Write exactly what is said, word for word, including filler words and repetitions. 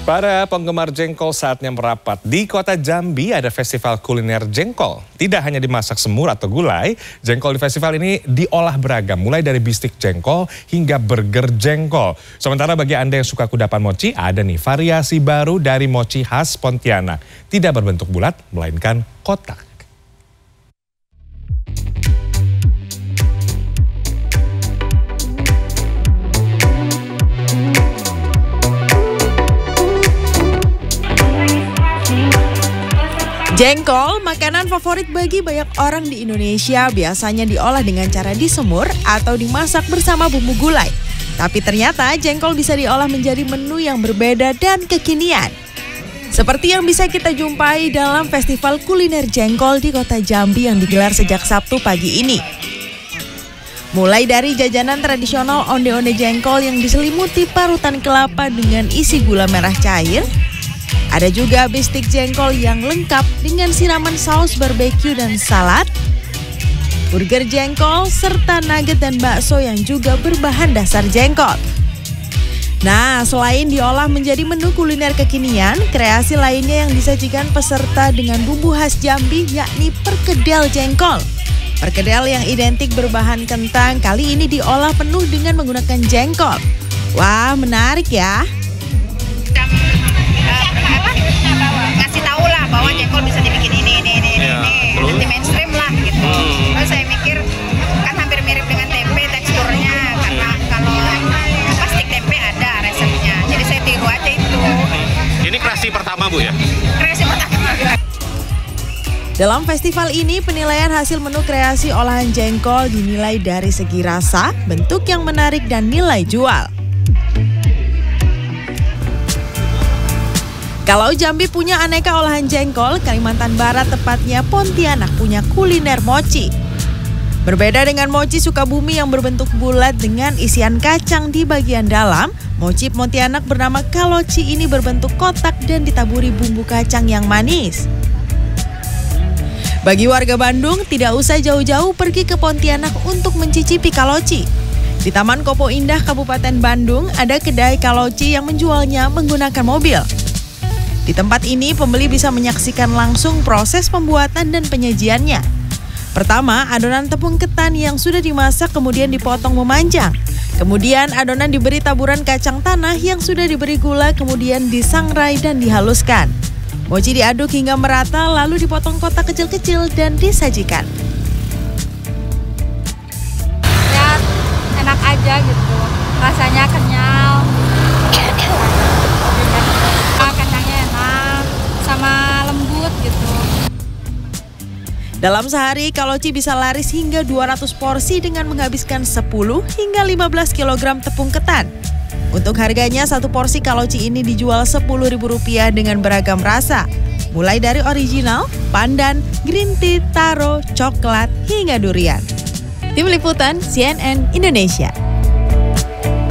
Para penggemar jengkol saatnya merapat. Di kota Jambi ada festival kuliner jengkol. Tidak hanya dimasak semur atau gulai, jengkol di festival ini diolah beragam. Mulai dari bistik jengkol hingga burger jengkol. Sementara bagi Anda yang suka kudapan mochi, ada nih variasi baru dari mochi khas Pontianak. Tidak berbentuk bulat, melainkan kotak. Jengkol, makanan favorit bagi banyak orang di Indonesia, biasanya diolah dengan cara disemur atau dimasak bersama bumbu gulai. Tapi ternyata jengkol bisa diolah menjadi menu yang berbeda dan kekinian. Seperti yang bisa kita jumpai dalam festival kuliner jengkol di kota Jambi yang digelar sejak Sabtu pagi ini. Mulai dari jajanan tradisional onde-onde jengkol yang diselimuti parutan kelapa dengan isi gula merah cair. Ada juga bistik jengkol yang lengkap dengan siraman saus barbeque dan salad, burger jengkol, serta nugget dan bakso yang juga berbahan dasar jengkol. Nah, selain diolah menjadi menu kuliner kekinian, kreasi lainnya yang disajikan peserta dengan bumbu khas Jambi yakni perkedel jengkol. Perkedel yang identik berbahan kentang kali ini diolah penuh dengan menggunakan jengkol. Wah, menarik ya. Ngasih tahu lah bahwa jengkol bisa dibikin ini, ini, ini, ini, ya, ini. Nanti mainstream lah gitu. Hmm. Terus saya mikir kan hampir mirip dengan tempe teksturnya, karena kalau plastik tempe ada resepnya. Jadi saya tiru aja itu. Ini kreasi pertama Bu ya? Kreasi pertama. Dalam festival ini penilaian hasil menu kreasi olahan jengkol dinilai dari segi rasa, bentuk yang menarik dan nilai jual. Kalau Jambi punya aneka olahan jengkol, Kalimantan Barat tepatnya Pontianak punya kuliner mochi. Berbeda dengan mochi Sukabumi yang berbentuk bulat dengan isian kacang di bagian dalam, mochi Pontianak bernama kaloci ini berbentuk kotak dan ditaburi bumbu kacang yang manis. Bagi warga Bandung, tidak usah jauh-jauh pergi ke Pontianak untuk mencicipi kaloci. Di Taman Kopo Indah, Kabupaten Bandung, ada kedai kaloci yang menjualnya menggunakan mobil. Di tempat ini, pembeli bisa menyaksikan langsung proses pembuatan dan penyajiannya. Pertama, adonan tepung ketan yang sudah dimasak kemudian dipotong memanjang. Kemudian, adonan diberi taburan kacang tanah yang sudah diberi gula kemudian disangrai dan dihaluskan. Mochi diaduk hingga merata lalu dipotong kotak kecil-kecil dan disajikan. Ya, enak aja gitu. Rasanya kenyal. Sama lembut gitu. Dalam sehari, kaloci bisa laris hingga dua ratus porsi dengan menghabiskan sepuluh hingga lima belas kilogram tepung ketan. Untuk harganya, satu porsi kaloci ini dijual sepuluh ribu rupiah dengan beragam rasa. Mulai dari original, pandan, green tea, taro, coklat, hingga durian. Tim Liputan C N N Indonesia.